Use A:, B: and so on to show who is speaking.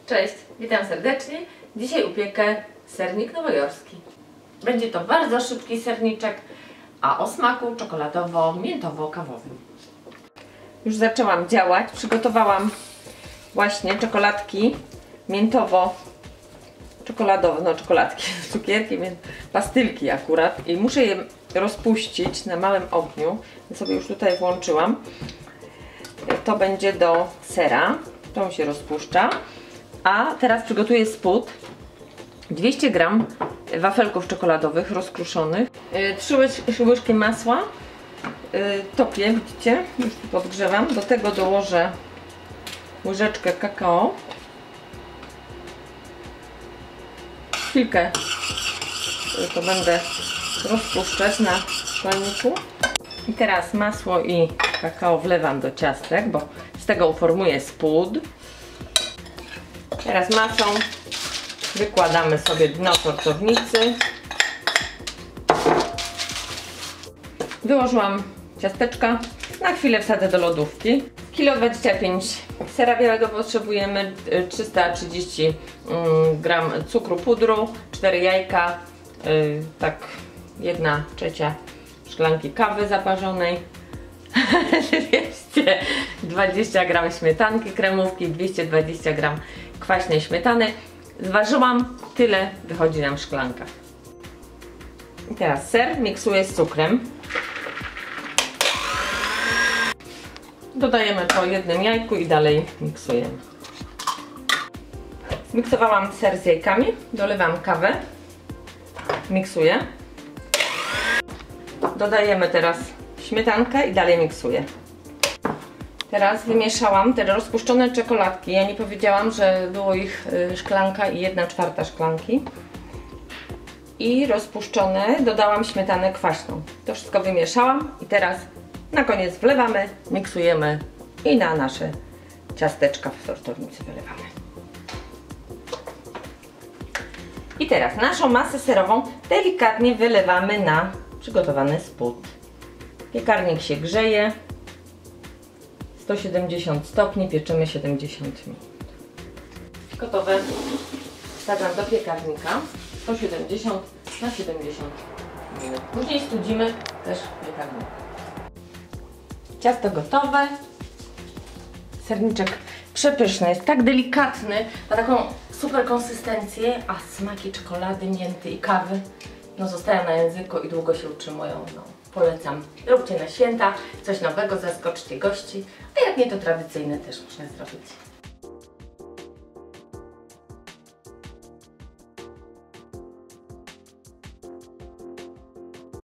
A: Cześć, witam serdecznie. Dzisiaj upiekę sernik nowojorski. Będzie to bardzo szybki serniczek, a o smaku czekoladowo-miętowo-kawowym. Już zaczęłam działać. Przygotowałam właśnie czekoladki miętowo-czekoladowe, no czekoladki, cukierki, pastylki akurat. I muszę je rozpuścić na małym ogniu. Ja sobie już tutaj włączyłam. To będzie do sera. To się rozpuszcza. A teraz przygotuję spód. 200 g wafelków czekoladowych rozkruszonych, 3 łyżki masła, topię, widzicie, już tu podgrzewam. Do tego dołożę łyżeczkę kakao, chwilkę to będę rozpuszczać na szklanniku. I teraz masło i kakao wlewam do ciastek, bo z tego uformuję spód. Teraz masą wykładamy sobie dno tortownicy. Wyłożyłam ciasteczka. Na chwilę wsadzę do lodówki. 1,25 kg sera białego potrzebujemy, 330 g cukru pudru, 4 jajka, tak 1/3 szklanki kawy zaparzonej, 220 g śmietanki kremówki, 220 g kwaśnej śmietany. Zważyłam, tyle wychodzi nam szklanka. I teraz ser miksuję z cukrem. Dodajemy po jednym jajku i dalej miksujemy. Zmiksowałam ser z jajkami, dolewam kawę, miksuję. Dodajemy teraz śmietankę i dalej miksuję. Teraz wymieszałam te rozpuszczone czekoladki. Ja nie powiedziałam, że było ich szklanka i 1/4 szklanki. I rozpuszczone dodałam śmietanę kwaśną. To wszystko wymieszałam i teraz na koniec wlewamy, miksujemy i na nasze ciasteczka w tortownicy wylewamy. I teraz naszą masę serową delikatnie wylewamy na przygotowany spód. Piekarnik się grzeje. 170 stopni, pieczymy 70 minut. Gotowe. Wsadzam do piekarnika 170 na 70 minut. Później studzimy też w piekarniku. Ciasto gotowe. Serniczek przepyszny, jest tak delikatny, ma taką super konsystencję, a smaki czekolady, mięty i kawy no zostają na języku i długo się utrzymują. No, polecam. Róbcie na święta, coś nowego, zaskoczcie gości, a jak nie to tradycyjne też można zrobić.